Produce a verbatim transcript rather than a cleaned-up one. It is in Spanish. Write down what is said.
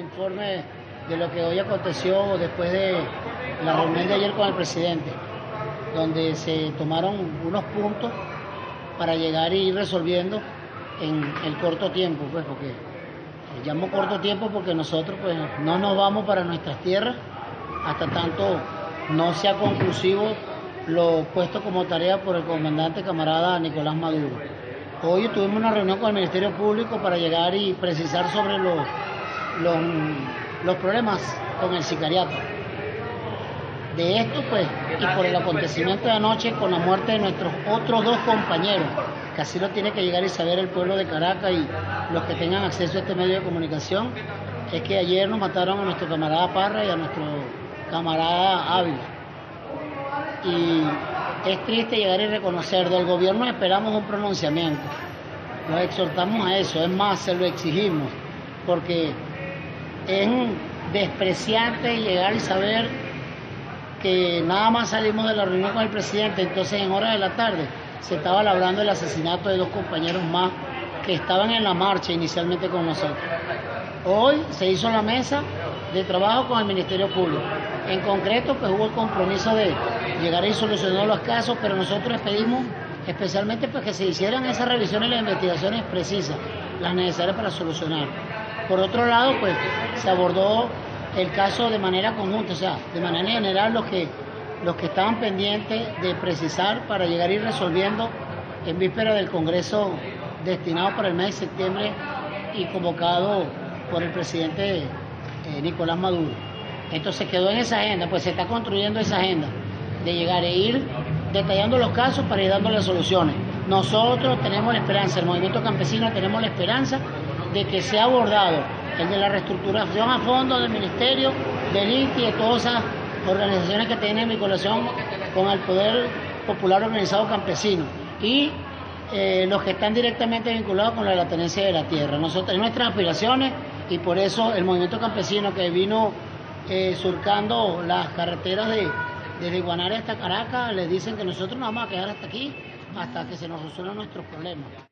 informe de lo que hoy aconteció después de la reunión de ayer con el presidente, donde se tomaron unos puntos para llegar y ir resolviendo en el corto tiempo, pues porque llamo corto tiempo porque nosotros pues no nos vamos para nuestras tierras hasta tanto no sea conclusivo lo puesto como tarea por el comandante camarada Nicolás Maduro. Hoy tuvimos una reunión con el Ministerio Público para llegar y precisar sobre los, los, los problemas con el sicariato. De esto, pues, y por el acontecimiento de anoche con la muerte de nuestros otros dos compañeros, que así lo tiene que llegar y saber el pueblo de Caracas y los que tengan acceso a este medio de comunicación, es que ayer nos mataron a nuestro camarada Parra y a nuestro camarada Ávila. Y es triste llegar y reconocer, del gobierno esperamos un pronunciamiento, los exhortamos a eso, es más, se lo exigimos, porque es despreciante llegar y saber que nada más salimos de la reunión con el presidente, entonces en horas de la tarde se estaba labrando el asesinato de dos compañeros más que estaban en la marcha inicialmente con nosotros. Hoy se hizo la mesa de trabajo con el Ministerio Público. En concreto, pues hubo el compromiso de llegar y solucionar los casos, pero nosotros les pedimos especialmente pues, que se hicieran esas revisiones y las investigaciones precisas, las necesarias para solucionar. Por otro lado, pues se abordó el caso de manera conjunta, o sea, de manera general los que, los que estaban pendientes de precisar para llegar a ir resolviendo en víspera del Congreso destinado para el mes de septiembre y convocado por el presidente eh, Nicolás Maduro. Entonces quedó en esa agenda, pues se está construyendo esa agenda de llegar e ir detallando los casos para ir dando las soluciones. Nosotros tenemos la esperanza, el movimiento campesino tenemos la esperanza de que sea abordado el de la reestructuración a fondo del Ministerio, del I N T I y de todas esas organizaciones que tienen vinculación con el Poder Popular Organizado Campesino y eh, los que están directamente vinculados con la, la tenencia de la tierra. Nosotros tenemos nuestras aspiraciones y por eso el movimiento campesino que vino eh, surcando las carreteras de, desde Guanare hasta Caracas, les dicen que nosotros nos vamos a quedar hasta aquí hasta que se nos resuelvan nuestros problemas.